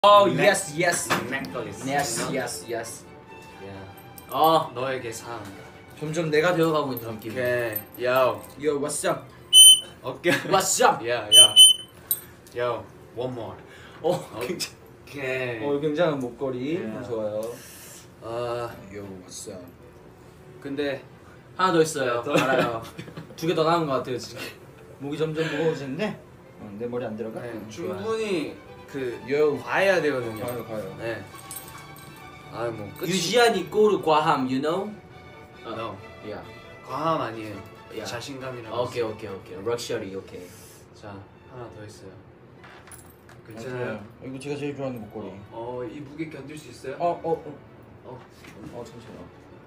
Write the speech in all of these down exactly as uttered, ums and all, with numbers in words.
Oh yes yes. necklace. Yes yes yes. Yeah. 어 너에게 상. 점점 내가 되어가고 있는 느낌. 오케이. Yo. Yo what's up? 오케이. What's up? Yeah yeah. Yo. One more. 어 굉장히 오케이. 어 굉장한 목걸이 Yeah. 좋아요. 어 Yo what's up? 근데 하나 더 있어요. 더- 알아요. 두 개 더 나은 것 같아요 지금. 목이 점점 무거워지는데 어, 내 머리 안 들어가? 네, 응, 충분히 그 Yo. 봐야 되거든요. 좋아요 봐요. 네. 아뭐 끝이. 유지한 이꼬르 과함, you know? No. Yeah. 과함 아니에요. Yeah. 자신감이라고. 오케이 오케이 오케이. 럭셔리 오케이. 자 하나 더 있어요. 괜찮아요. 이거 제가 제일 좋아하는 목걸이. 어 이 무게 견딜 수 있어요? 어 어 어. 어. 어 잠시만요.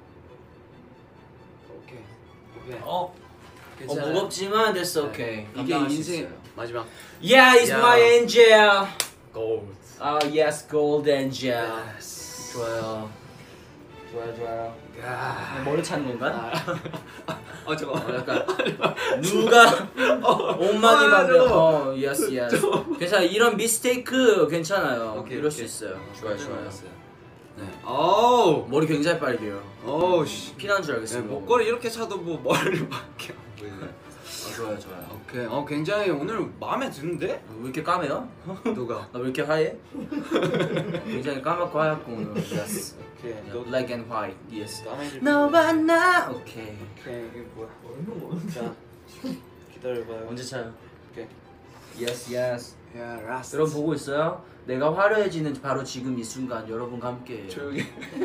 오케이. 오케이. 어. 어 괜찮아요. 무겁지만 됐어 네. 오케이. 이게 감당할 수 인생 있어요. 마지막. Yeah, it's 야. my angel. Gold. 아 yes, gold angel. Yes. 좋아요. 좋아요 좋아요. 야. 머리 찾는 건가? 어 저거. 어, 약간 누가 옷만이 만들 어 yes yes. 괜찮아 이런 미스테이크 괜찮아요. 오케이, 이럴 오케이. 수 있어요. 좋아요 좋아요. 네. 오. 머리 굉장히 빨개요. 오 씨. 피난 줄 네, 알겠어요. 목걸이 이렇게 차도 뭐 머리밖에 안 보이네. 어, 좋아요 좋아요. 오케이. 어 굉장히 오늘 마음에 드는데? 왜 이렇게 까매요? 누가? 나 왜 이렇게 하얘? 굉장히 까맣고 하얗고 오늘 yes. 오케이. Yeah, black and white yes. 까매질. 너와 나 오케이. 오케이 이게 뭐야? 자 기다려봐요. 언제 차요? 오케이. yes yes. 야 라스트. 여러분 보고 있어요? 내가 화려해지는 바로 지금 이 순간 여러분과 함께해요. 조용히.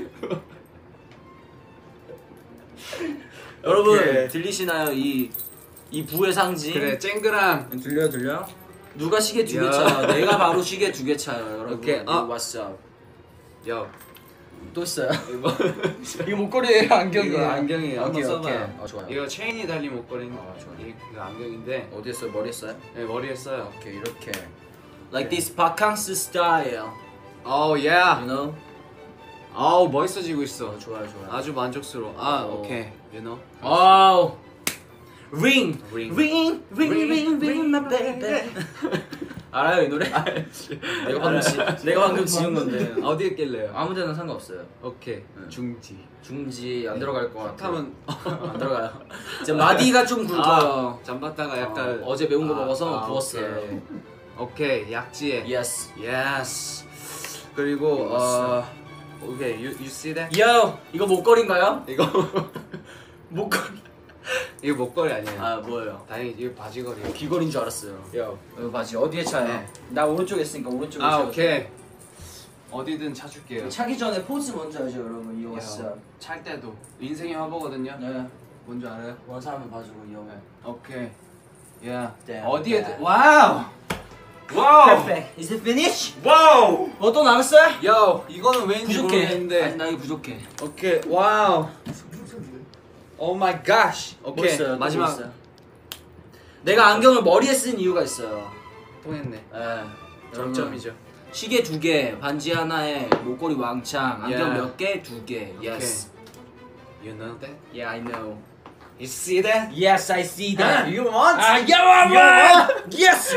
여러분 오케이. 들리시나요? 이, 이 부의 상징? 그래 쨍그랑. 들려요 들려? 누가 시계 두 개 야. 차요? 내가 바로 시계 두 개 차요 여러분. 오케이, 아. What's up? 야. 또 있어요? 이거 이거 목걸이에요 안경이에요? 이거 안경이에요. 오케이 한번 오케이 써봐요. 어 좋아요. 이거 체인이 달린 목걸이. 어, 좋아요. 이 이거 안경인데. 어디에 써요? 머리에 써요? 네 머리에 써요. 오케이 이렇게 Like this 바캉스 style 오 예. You know? 아우 멋있어지고 있어. 어, 좋아요 좋아요. 아주 만족스러워. 아 어. 오케이. You know. 아우 ring Ring. ring ring ring ring my baby 알아요 이 노래? 내가 방금 지, 내가 방금 지은 건데 어디에 낄래요? 아무데나 상관없어요. 오케이. 네. 중지. 중지 안 들어갈 것 같아. 하면 안 들어가요. 이제 마디가 좀 굵어요. 잠봤다가 약간 어, 어제 매운 거 아, 먹어서 아, 부었어요. 오케이. 오케이. 약지에. Yes. 예스. 그리고 어 오케이. You you see that? Yo 이거 목걸이인가요? 이거 목걸이. 이거 목걸이 아니에요. 아 뭐예요? 다행히 이거 바지걸이. 귀걸이인 줄 알았어요. 요. 이거 바지 어디에 차요? 네. 나 오른쪽에 있으니까 오른쪽에 아 차요. 오케이. 어디든 차줄게요. 차기 전에 포즈 먼저 하죠 여러분. 이거 야, 진짜. 찰 때도 인생의 화보거든요. 네. 뭔지 알아요? 원사 한번 봐주고 이형을. 오케이. 야 네, 어디에 네. 와우. 와우. Perfect. Is it finished? 와우. 뭐 또 남았어요? 야 이거는 왜인지 부족해. 모르겠는데. 아니 나 이거 부족해. 오케이. 와우. 오 마이 갓. 오케이. 멋있어요. 또 마지막 멋있어요. 내가 안경을 머리에 쓴 이유가 있어요. 통했네. 예. 점점이죠. 시계 두 개, 반지 하나에 목걸이 왕창, 안경 Yeah. 몇 개? 두 개. Yes. You know that? Yeah, I know. You see that? Yes, I see that. You want? 아, yeah, You Yes.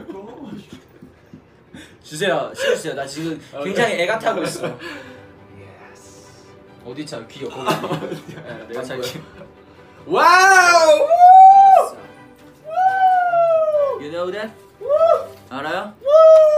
주세요. 주세요. 나 지금 굉장히 애가 타고 있어. Yes. 어디 차? 귀 거기. 예, 내가 차게. 와우! You know that? 알아요?